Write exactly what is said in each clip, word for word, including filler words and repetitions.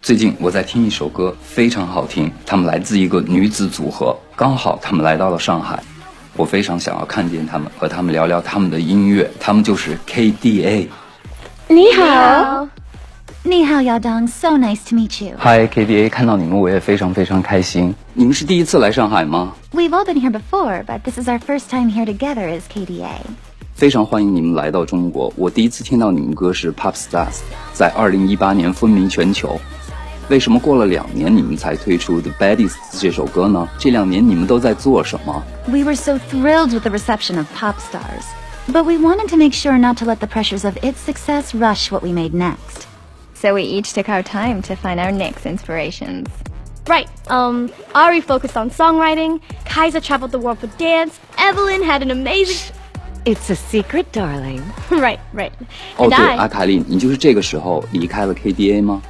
最近我在听一首歌，非常好听，他们来自一个女子组合，刚好他们来到了上海，我非常想要看见他们，和他们聊聊他们的音乐，他们就是 K D A。 你好。你好，姚东 ，so nice to meet you. Hi K D A， 看到你们我也非常非常开心。你们是第一次来上海吗？ We've all been here before, but this is our first time here together as K D A. 非常欢迎你们来到中国。我第一次听到你们歌是 Pop Stars， 在二零一八年风靡全球。为什么过了两年你们才推出 The Baddies 这首歌呢？这两年你们都在做什么？ We were so thrilled with the reception of Pop Stars, but we wanted to make sure not to let the pressures of its success rush what we made next. So we each took our time to find our next inspirations. Right, um, Ari focused on songwriting, Kaiser traveled the world for dance, Evelyn had an amazing... It's a secret, darling. Right, right. 哦， And 对， I... 阿卡丽，你就是这个时候离开了 K D A 吗？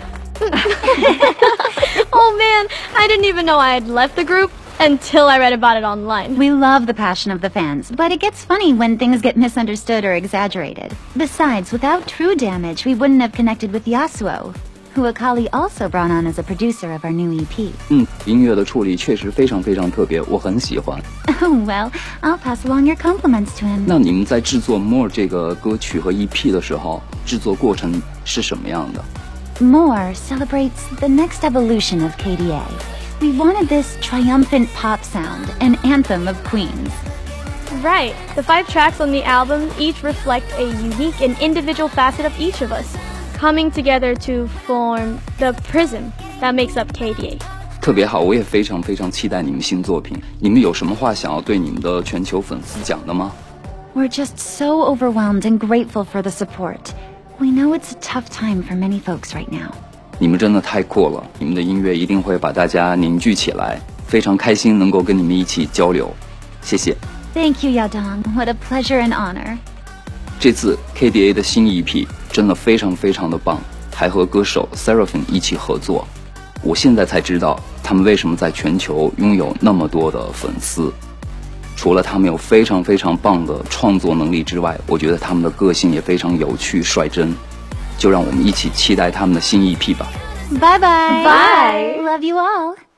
Oh man, I didn't even know I had left the group until I read about it online. We love the passion of the fans, but it gets funny when things get misunderstood or exaggerated. Besides, without True Damage, we wouldn't have connected with Yasuo, who Akali also brought on as a producer of our new E P. 嗯，音乐的处理确实非常非常特别，我很喜欢。 Oh, well, I'll pass along your compliments to him. 那你们在制作 More 这个歌曲和 E P 的时候，制作过程是什么样的？ More celebrates the next evolution of K D A. We wanted this triumphant pop sound, an anthem of Queens. Right, the five tracks on the album each reflect a unique and individual facet of each of us, coming together to form the prism that makes up K D A. 特别好，我也非常非常期待你们新作品。你们有什么话想要对你们的全球粉丝讲的吗？ We're just so overwhelmed and grateful for the support. We know it's a tough time for many folks right now. 你们真的太酷了，你们的音乐一定会把大家凝聚起来，非常开心能够跟你们一起交流，谢谢。 Thank you, Yadong. What a pleasure and honor. 这次 K D A 的新 E P 真的非常非常的棒，还和歌手 Seraphim 一起合作。我现在才知道他们为什么在全球拥有那么多的粉丝。除了他们有非常非常棒的创作能力之外，我觉得他们的个性也非常有趣率真。就让我们一起期待他们的新 E P 吧。 Bye-bye. Bye. Love you all.